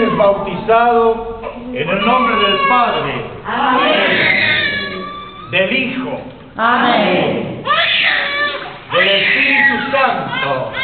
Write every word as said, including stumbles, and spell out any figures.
fueres bautizado en el nombre del Padre, Amén. del Hijo, Amén. del Espíritu Santo.